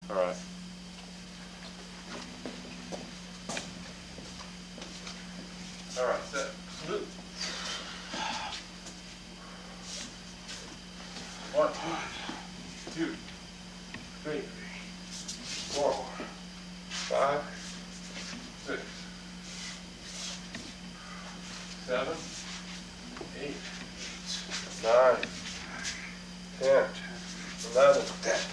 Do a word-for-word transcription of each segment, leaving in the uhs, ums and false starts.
All right. All right, set. Salute. One, two, three, four, five, six, seven, eight, nine, ten, eleven,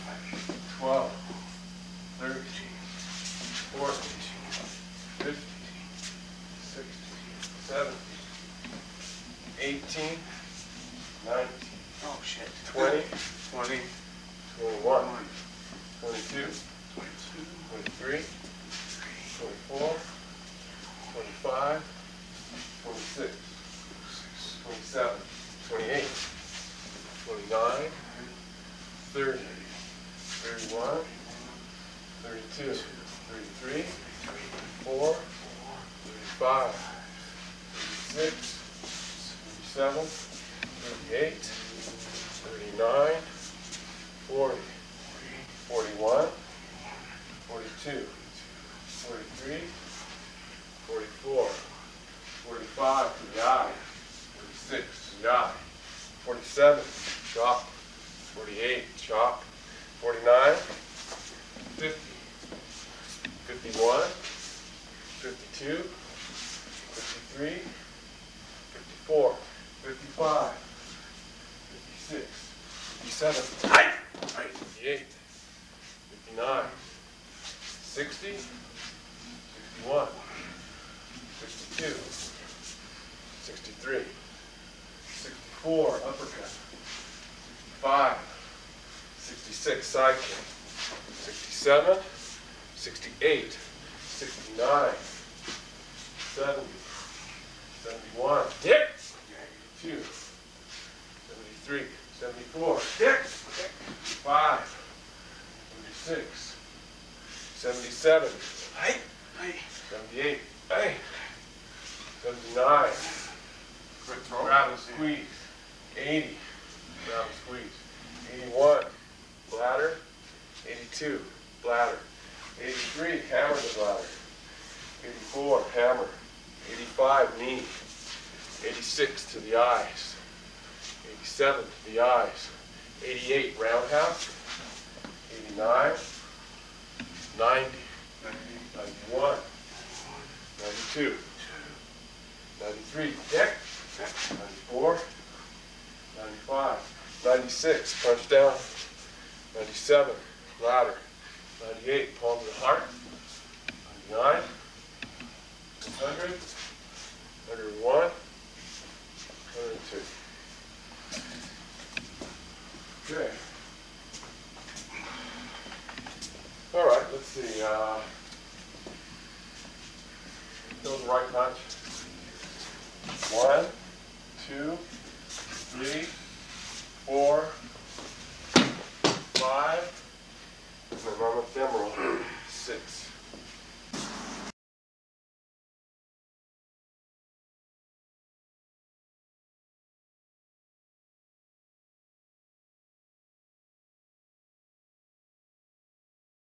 twelve, thirteen, fourteen, fifteen, sixteen, seventeen, eighteen, nineteen, Oh shit. twenty, twenty, twenty-one, twenty-two, twenty-two, twenty-three, twenty-four, twenty-five, twenty-six, twenty-seven, twenty-eight, twenty-nine, thirty, thirty-one, thirty-two, thirty-three, thirty-four, thirty-five, thirty-six, thirty-seven, thirty-eight, thirty-nine, forty, forty-one, forty-two, forty-three, forty-four, forty-five to the eye, forty-six to the eye, forty-seven, chop, forty-eight, chop, forty-nine, fifty, fifty-one, fifty-two, fifty-three, fifty-four, fifty-five, fifty-six, fifty-seven, fifty-eight, fifty-nine, sixty, sixty-one, sixty-two, sixty-three, sixty-four, uppercut, sixty-five, sixty-six, side kick, sixty-seven, sixty-eight, sixty-nine, seventy, seventy-one, dip, seventy-two, seventy-three, seventy-four, dip, seventy-five, seventy-six, seventy-seven, hey, hey, seventy-eight, hey, seventy-nine, quick throw. grab and squeeze, eighty, grab and squeeze, eighty-one, bladder, eighty-two, bladder, eighty-three, hammer the bladder, eighty-four, hammer, eighty-five, knee, eighty-six to the eyes, eighty-seven to the eyes, eighty-eight, roundhouse, eighty-nine, ninety, ninety-one, ninety-two, ninety-three, deck, ninety-four, ninety-five, ninety-six, punch down, ninety-seven, ladder, ninety-eight, palm to the heart, ninety-nine, one hundred, one hundred one, one hundred two. Okay. All right, let's see. Uh, those right punch. One, two, three,